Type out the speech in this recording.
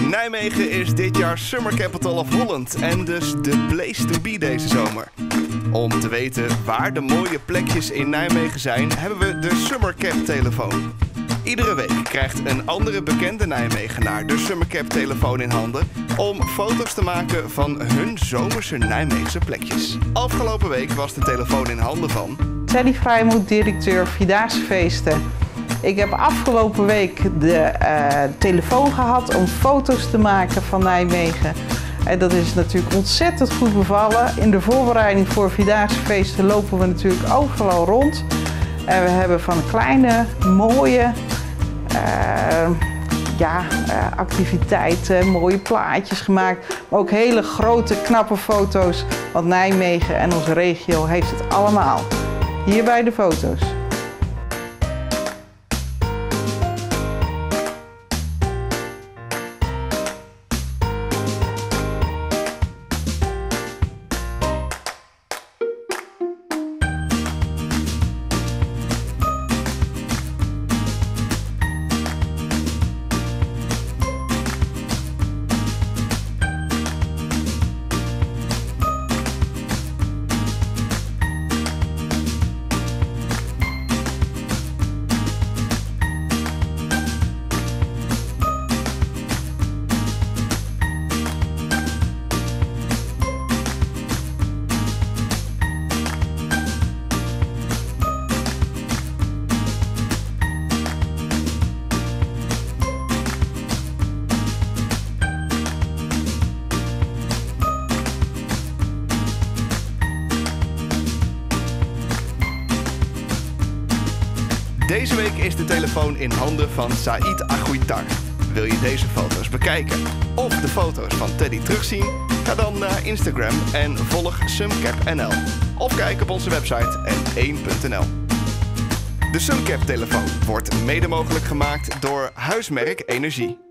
Nijmegen is dit jaar Summer Capital of Holland en dus de place to be deze zomer. Om te weten waar de mooie plekjes in Nijmegen zijn, hebben we de Summercap-telefoon. Iedere week krijgt een andere bekende Nijmegenaar de Summercap-telefoon in handen om foto's te maken van hun zomerse Nijmeegse plekjes. Afgelopen week was de telefoon in handen van Sally Vrijmoed, directeur Vierdaagse Feesten. Ik heb afgelopen week de telefoon gehad om foto's te maken van Nijmegen. En dat is natuurlijk ontzettend goed bevallen. In de voorbereiding voor Vierdaagse Feesten lopen we natuurlijk overal rond. En we hebben van kleine, mooie activiteiten, mooie plaatjes gemaakt. Maar ook hele grote, knappe foto's. Want Nijmegen en onze regio heeft het allemaal. Hierbij de foto's. Deze week is de telefoon in handen van Saïd Aguitar. Wil je deze foto's bekijken of de foto's van Teddy terugzien? Ga dan naar Instagram en volg SumCap.nl. Of kijk op onze website n1.nl. De SumCap-telefoon wordt mede mogelijk gemaakt door Huismerk Energie.